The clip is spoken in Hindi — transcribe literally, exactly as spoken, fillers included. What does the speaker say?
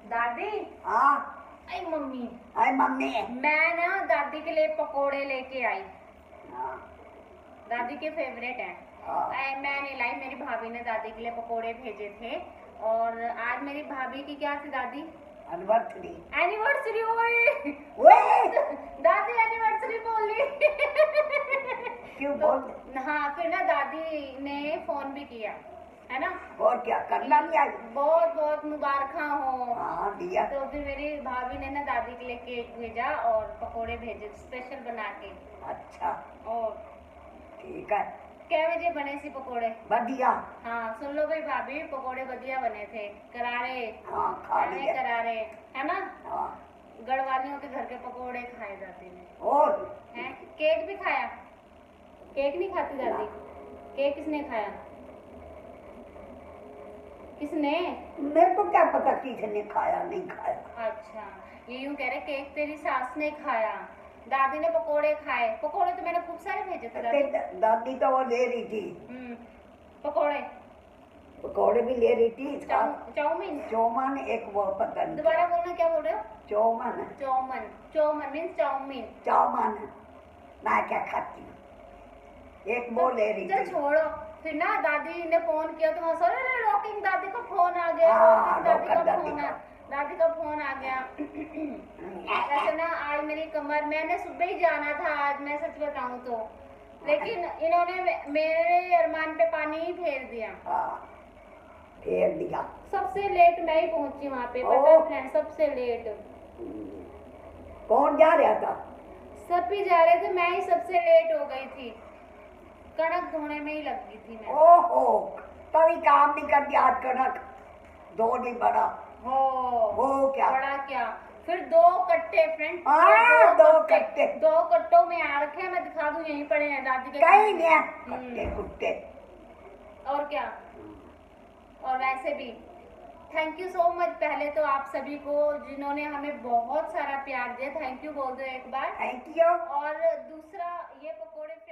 दादी। हाँ। आई मम्मी। आई मम्मी। मैं ना दादी के लिए पकोड़े लेके आई। हाँ। दादी के फेवरेट हैं। हाँ। मैं नहीं लाई, मेरी भाभी ने दादी के लिए पकोड़े भेजे थे। और आज मेरी भाभी की क्या थी दादी? एनिवर्सरी। एनिवर्सरी। ओए दादी एनिवर्सरी बोली। क्यों तो बोल? हाँ, फिर ना दादी ने फोन भी किया है ना। और क्या करना नहीं आई? बहुत बहुत मुबारक हो। हाँ दिया। तो फिर मेरी भाभी ने ना दादी के लिए केक भेजा और पकोड़े भेजे स्पेशल बना के। अच्छा। और ठीक है। क्या बजे बने सी पकोड़े? बढ़िया। हाँ सुन लो भाई, भाभी पकोड़े बढ़िया बने थे, करारे। हाँ खा लिए। करारे है ना। हाँ। गढ़वालियों के घर के पकोड़े खाए जाते हैं। और हैं? केक भी खाया? केक नहीं खाती दादी? केक किसने खाया? किसने? मेरे को क्या पता किसने खाया नहीं खाया। अच्छा, ये यूं कह रहे केक तेरी सास ने खाया, दादी ने पकोड़े खाए। पकोड़े तो मैंने खूब सारे भेजे थे दादी। दादी तो वो ले रही थी पकोड़े। पकोड़े भी ले रही थी। चाउमीन। चौमन एक वो पता नहीं। दोबारा बोलना, क्या बोल रहे हो? चौमन। चौमन। चौमन मीन्स चाउमीन। चौमन मैं क्या खाती हूँ, एक वो ले रही थी। छोड़ो, फिर ना दादी ने फोन किया तो हंसो, रॉकिंग दादी का फोन आ गया। हाँ, दादी का दादी फोन का दादी का फोन आ गया। वैसे ना आज मेरी कमर, मैंने सुबह ही जाना था आज, मैं सच बताऊं तो, लेकिन इन्होंने मेरे अरमान पे पानी ही फेर दिया। हाँ, फेर दिया। सबसे लेट मैं ही पहुंची वहाँ पे, पता फ्रेंड, सबसे लेट। कौन जा रहा था? सब ही जा रहे थे, मैं ही सबसे लेट हो गई थी। कणक धोने में ही लग गई थी मैं। ओहो, तभी काम नहीं करती आज। कणक दो नहीं बड़ा हो। वो क्या बड़ा क्या, फिर दो कट्टे फ्रेंड। दो, दो कट्टे दो कट्टों में आ रखे हैं, मैं दिखा दूं, यहीं पड़े हैं दादी के कहीं नहीं कट्टे कुट्टे। और क्या। और वैसे भी थैंक यू सो मच पहले तो आप सभी को जिन्होंने हमें बहुत सारा प्यार दिया। थैंक यू बोल दो एक बार। Thank you. और दूसरा ये पकोड़े